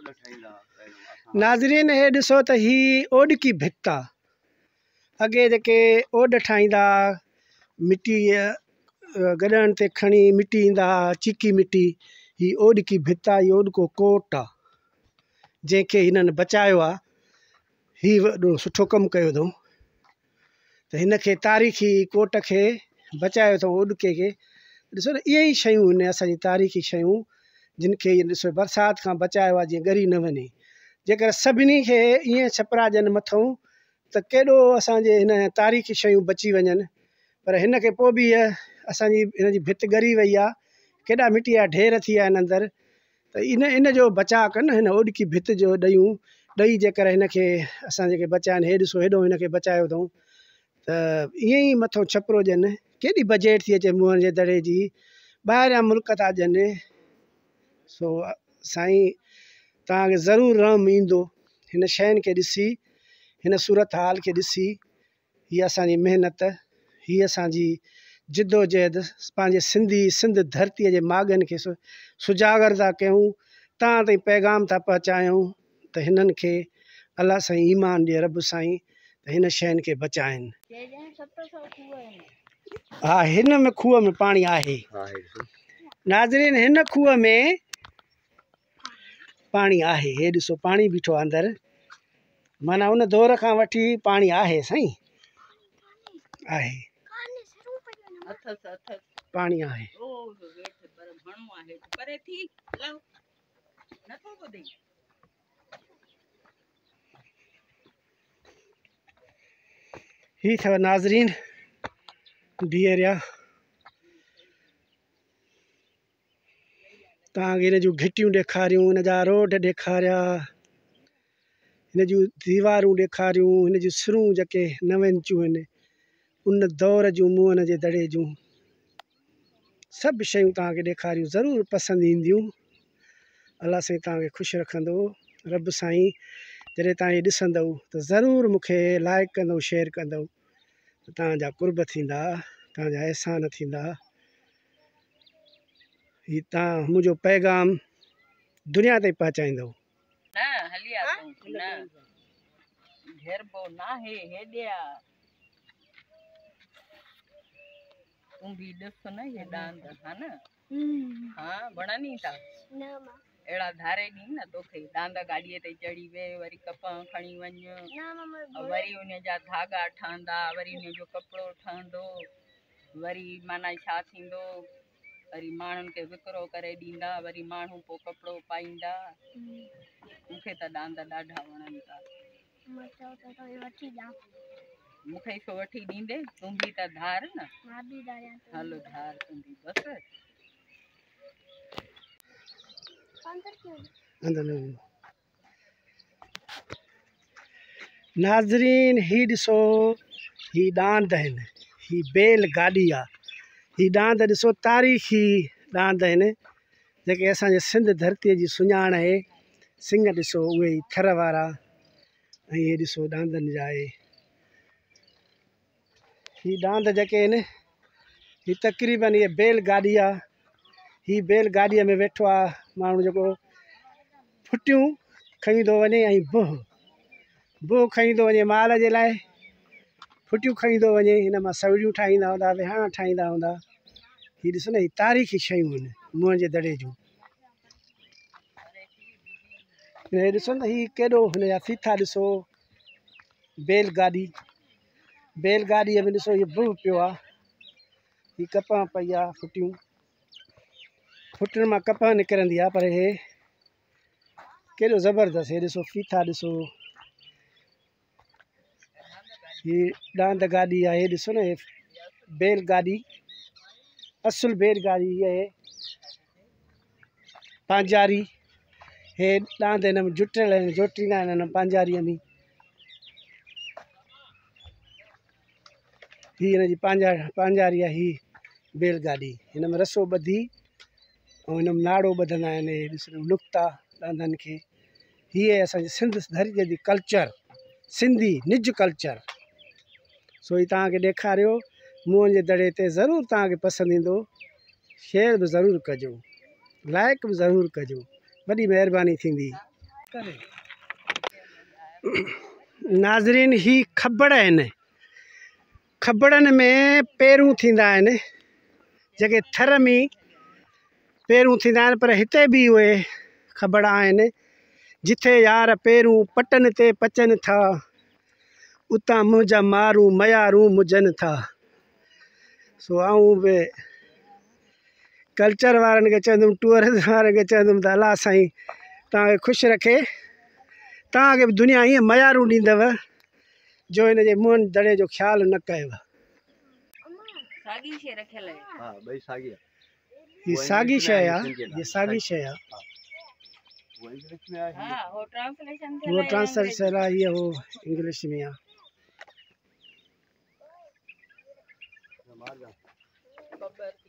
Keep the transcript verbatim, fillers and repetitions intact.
नाज़रीन हे ॾिसो त ही ओॾकी भित आहे। अॻे जेके ओॾ ठाहींदा मिटी गॾण ते खणी मिटी ईंदा चीकी मिटी, ही ओॾकी भित आहे, ही ओॾको कोट आहे जंहिंखे हिननि बचायो आहे। ही वॾो सुठो कमु कयो अथऊं त हिनखे तारीख़ी कोट खे बचायो अथऊं ओॾके खे। ॾिसो न इहे ई शयूं आहिनि असांजी तारीख़ी शयूं जिन खे ॾिसो बरसाति खां बचायो आहे जीअं ॻरी न वञे। जेकर सभिनी खे ईअं छपरा ॾियनि मथां त केॾो असांजे हिन तारीख़ी शयूं बची वञनि। पर हिन खे पोइ बि असांजी हिन जी भित ॻरी वई आहे, केॾा मिटी जा ढेर थी विया आहिनि अंदरि। त इन इन जो बचाव कनि हिन ओॾकी भित जो ॾयूं ॾई जेकर हिन खे असां जेके बचाइनि। हे ॾिसो हेॾो हिन खे बचायो अथऊं त ईअं ई मथां छपिरो ॾियनि। केॾी बजट थी अचे मुंहं जे दड़े जी, ॿाहिरियां मुल्क था ॾियनि। सो साईं तव्हांखे ज़रूरु रहम ईंदो हिन शयुनि खे ॾिसी, हिन सूरत हाल खे ॾिसी। हीअ असांजी महिनत, हीअ असांजी जिदोजहद पंहिंजे सिंधी सिंध धरतीअ जे माॻनि खे सु सुजागर था कयूं, तव्हां ताईं पैगाम था पहुचायूं त हिननि खे अलाह साईं ईमान ॾिए रब साईं त हिन शयुनि खे बचाइनि। हा हिन में खूह में पाणी आहे नाज़रीन, हिन खूह में पाणी आहे। हे ॾिसो पाणी बीठो आहे अंदरि, माना उन दौर खां वठी पाणी आहे साईं, आहे पाणी आहे। ही अथव नाज़रीन बीहरिया, तव्हांखे हिन जूं घिटियूं ॾेखारियूं, हिन जा रोड ॾेखारिया, हिन जूं दीवारूं ॾेखारियूं, हिन जूं सिरूं जेके नव इंचूं आहिनि उन दौर जूं मुंहनि जे दड़े जूं सभु शयूं तव्हांखे ॾेखारियूं। ज़रूरु पसंदि ईंदियूं। अलाह साईं तव्हांखे ख़ुशि रखंदो रब साईं। जॾहिं तव्हां इहे ॾिसंदव त ज़रूरु मूंखे लाइक कंदव, शेयर कंदव त तव्हांजा कुर्ब थींदा, तव्हांजा अहसान थींदा। ही तव्हां मुंहिंजो पैगाम दुनिया ताईं पहुचाईंदव। तुम भी ॾिस न ये डांद है न। हाँ बड़ा नहीं था एड़ा धारे नी न तोखे डांदा गाड़ीअ ते चढ़ी वे वरी कपां खणी वञ, वरी उन जा धागा ठहंदा, वरी उन जो कपिड़ो ठहंदो, वरी माना छा थींदो, वरी माण्हुनि खे विकिरो करे ॾींदा, वरी माण्हू पोइ कपिड़ो पाईंदा। मूंखे त डांद ॾाढा वणनि था। मूंखे छो वठी ॾींदे, तूं बि त धार न। हलो धार तूं बि बसि। नाज़रीन ही ॾिसो ही डांद आहिनि, ही बैल गाॾी आहे। ही डांद ॾिसो तारीख़ी डांद आहिनि जेके असांजे सिंध धरतीअ जी सुञाण आहे। सिंग ॾिसो उहे ई थर वारा, ऐं इहे ॾिसो डांदनि जा आहे। ही डांद जेके आहिनि ही तक़रीबन इहे बैल गाॾी आहे। ही बैल गाॾीअ में वेठो आहे माण्हू जेको फुटियूं खईंदो वञे ऐं बोह बोह खईंदो वञे माल जे लाइ, फुटियूं खईंदो वञे, हिन मां सवड़ियूं ठाहींदा हूंदा, विहाणा ठाहींदा हूंदा। ही ॾिसो न ही तारीख़ी शयूं आहिनि मुंहं जे दड़े जूं। हे ॾिसो न ही केॾो हिन जा फीथा ॾिसो, बैल गाॾी, बैल गाॾीअ में ॾिसो इहो बोह पियो आहे। ही कपां पई आहे, फुटियूं फुटियुनि मां कपां निकिरंदी आहे। पर हे केॾो ज़बरदस्त, हे ॾिसो फीथा ॾिसो, ही डांद गाॾी आहे। हे ॾिसो न हे बैल गाॾी, असुल बैल गाॾी हीअ आहे पंहिंजारी। हे डांद हिन में जुटियल आहिनि, जोटींदा आहिनि हिन पंहिंजारीअ में। ही हिन जी पंहिंजा पंहिंजारी आहे। ही बैल गाॾी, हिन में रसो ॿधी ऐं हिन में नाड़ो ॿधंदा आहिनि। हे ॾिसो नुक़्ता डांदनि खे। हीअ असांजी सिंध धरतीअ जी कल्चर, सिंधी निज कल्चर। सो ही तव्हांखे ॾेखारियो मुंहं जे दड़े ते। ज़रूरु तव्हांखे पसंदि ईंदो। शेयर बि ज़रूरु कजो, लाइक बि ज़रूरु कजो, वॾी महिरबानी थींदी। नाज़रीन ही खबड़ आहिनि। खबड़नि में पेरूं थींदा आहिनि, जेके थर में पेरूं थींदा आहिनि, पर हिते बि उहे खबड़ आहिनि जिथे यार पेरूं पटनि ते पचनि था, उतां मुंहिंजा मारूं मयारूं मुझनि था। सो आऊं बि कल्चर वारनि खे चवंदुमि, टूरिज़म वारनि खे चवंदुमि त अलाह साईं तव्हांखे ख़ुशि रखे, तव्हांखे बि दुनिया ईअं मयारूं ॾींदव जो हिन जे मुंहं दड़े जो ख़्यालु न कयव। ये साॻी शइ आहे, ये साॻी शइ आहे, वो ट्रांसलेशन आहे, ये हो इंग्लिश में आहे।